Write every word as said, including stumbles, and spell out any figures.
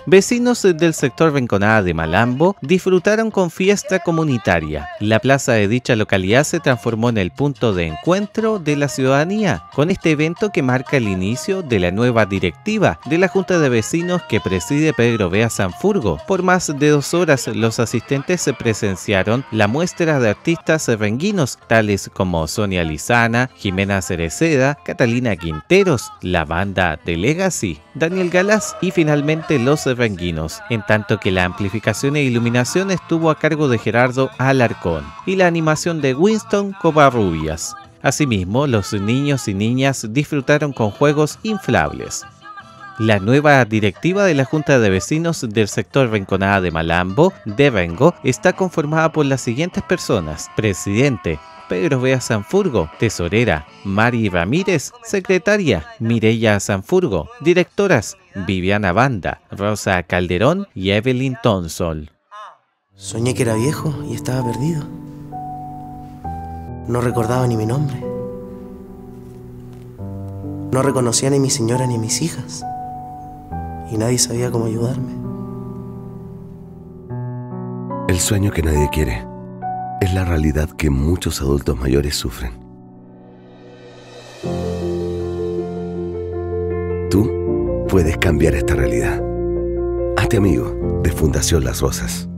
Vecinos del sector Rinconada de Malambo disfrutaron con fiesta comunitaria. La plaza de dicha localidad se transformó en el punto de encuentro de la ciudadanía, con este evento que marca el inicio de la nueva directiva de la Junta de Vecinos que preside Pedro Bea Sanfurgo. Por más de dos horas, los asistentes se presenciaron la muestra de artistas renguinos, tales como Sonia Lizana, Jimena Cereceda, Catalina Quinteros, la banda de Legacy, Daniel Galás y finalmente los renguinos, en tanto que la amplificación e iluminación estuvo a cargo de Gerardo Alarcón y la animación de Winston Covarrubias. Asimismo, los niños y niñas disfrutaron con juegos inflables. La nueva directiva de la Junta de Vecinos del sector Rinconada de Malambo, de Rengo, está conformada por las siguientes personas: presidente, Pedro Bea Sanfurgo; tesorera, Mari Ramírez; secretaria, Mireya Sanfurgo; directoras, Viviana Banda, Rosa Calderón y Evelyn Tonsol. Soñé que era viejo y estaba perdido. No recordaba ni mi nombre. No reconocía ni mi señora ni mis hijas. Y nadie sabía cómo ayudarme. El sueño que nadie quiere es la realidad que muchos adultos mayores sufren. Tú puedes cambiar esta realidad. Hazte amigo de Fundación Las Rosas.